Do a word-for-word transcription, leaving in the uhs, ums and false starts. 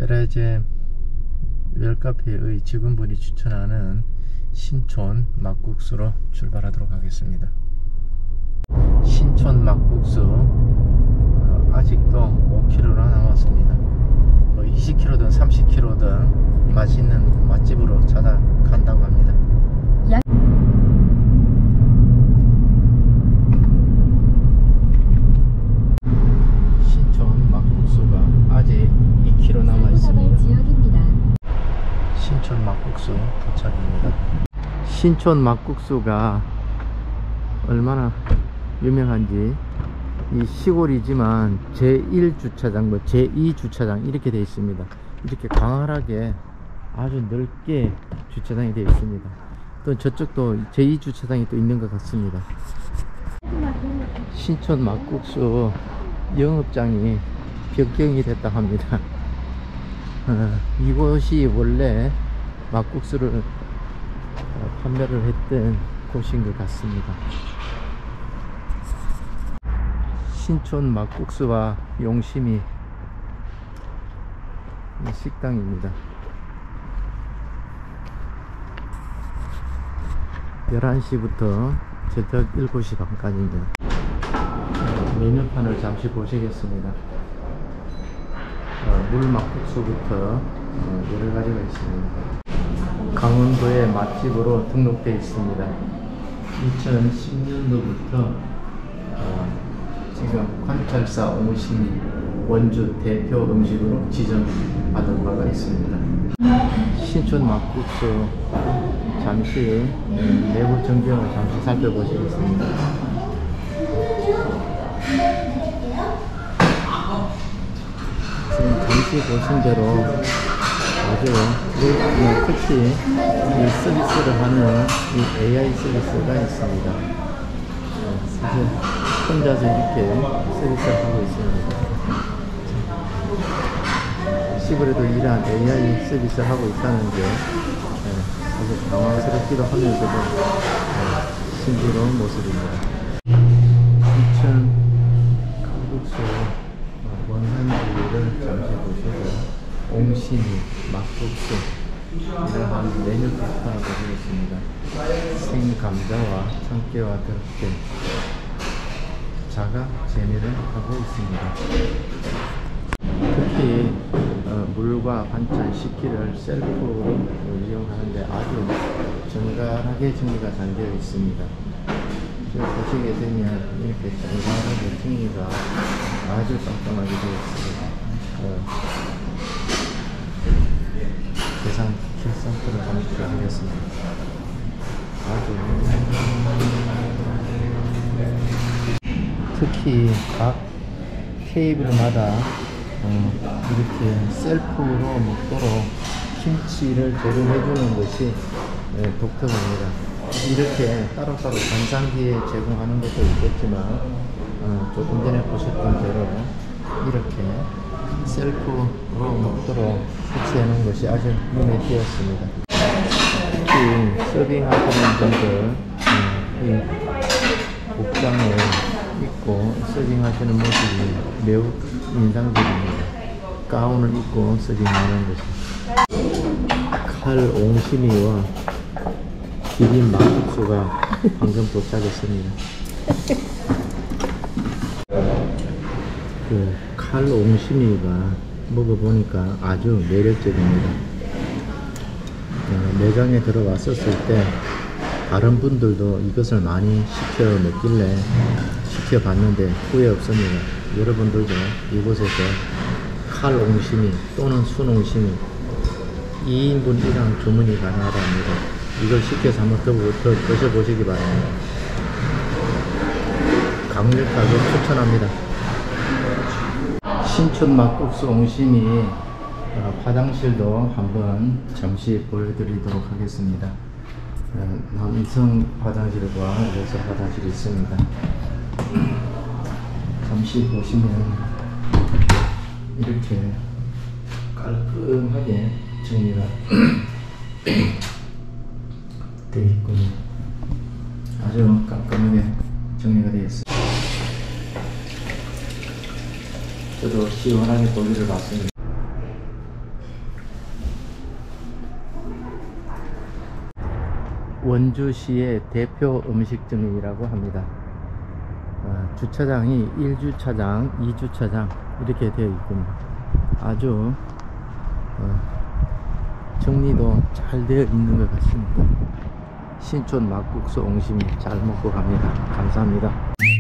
베레제 웰카페의 직원분이 추천하는 신촌 막국수로 출발하도록 하겠습니다. 신촌 막국수 어, 아직도 오 킬로미터나 남았습니다. 뭐 이십 킬로미터든 삼십 킬로미터든 맛있는 맛집으로 찾아간다고 합니다. 야. 신촌 막국수가 아직 이 킬로미터 남아 있습니다. 신촌 막국수 도착입니다. 신촌 막국수가 얼마나 유명한지, 이 시골이지만 제일 주차장, 뭐 제이 주차장 이렇게 되어 있습니다. 이렇게 광활하게 아주 넓게 주차장이 되어 있습니다. 또 저쪽도 제이 주차장이 또 있는 것 같습니다. 신촌 막국수 영업장이 변경이 됐다 합니다. 어, 이곳이 원래 막국수를 어, 판매를 했던 곳인 것 같습니다. 신촌 막국수와 용심이 식당입니다. 열한 시부터 저녁 일곱 시 반까지입니다. 메뉴판을 잠시 보시겠습니다. 어, 물막국수부터 어, 여러가지가 있습니다. 강원도의 맛집으로 등록되어 있습니다. 이천십 년도부터 어, 지금 관찰사 옹심이 원주 대표 음식으로 지정받은 바가 있습니다. 신촌 막국수 잠시 내부 전경을 잠시 살펴보시겠습니다. 지금 잠시 보신 대로 아주 특히 이 서비스를 하는 이 에이아이 서비스가 있습니다. 사실 혼자서 이렇게 서비스를 하고 있습니다. 시골에도 이러한 에이아이 서비스를 하고 있다는 게 아주 당황스럽기도 하면서도 신비로운 모습입니다. 이천 칼국수 원산지를 잠시 보시고 옹심이, 막국수 이러한 메뉴 비판을 보시겠습니다. 생감자와 참깨와 들깨 자가 재미를 하고 있습니다. 특히 어, 물과 반찬 식기를 셀프로 이용하는데 아주 정갈하게 정리가 잘 되어 있습니다. 보시게 되면 이렇게 정갈하게 정리가 아주 깜깜하게 되어 있습니다. 어, 계산 킬상표를 잠시 하겠습니다. 아주 특히 각 테이블마다 어, 이렇게 셀프로 먹도록 김치를 제공해주는 것이 네, 독특합니다. 이렇게 따로따로 간장기에 제공하는 것도 있겠지만 어, 조금 전에 보셨던 대로 이렇게 셀프로 먹도록 설치해 놓은 것이 아주 눈에 띄었습니다. 특히 서빙하시는 분들 음, 이 복장을 입고 서빙하시는 모습이 매우 인상적입니다. 가운을 입고 서빙하는 것이. 칼 옹심이와 비빔 막국수가 방금 도착했습니다. 그 칼 옹심이가 먹어보니까 아주 매력적입니다. 어, 매장에 들어왔었을 때 다른 분들도 이것을 많이 시켜 먹길래 시켜봤는데 후회 없습니다. 여러분들도 이곳에서 칼 옹심이 또는 순 옹심이 이 인분 이상 주문이 가능하다 합니다. 이걸 시켜서 한번 더, 더 드셔보시기 바랍니다. 강력하게 추천합니다. 신촌 막국수 옹심이 어, 화장실도 한번 잠시 보여드리도록 하겠습니다. 어, 남성 화장실과 여성 화장실이 있습니다. 잠시 보시면 이렇게 깔끔하게 정리가 되어 있군요. 아주 깔끔하게 정리가 되어 있습니다. 저도 시원하게 볼일을 봤습니다. 원주시의 대표 음식점이라고 합니다. 어, 주차장이 일 주차장, 이 주차장 이렇게 되어 있군요. 아주 어, 정리도 잘 되어 있는 것 같습니다. 신촌 막국수 옹심이 잘 먹고 갑니다. 감사합니다.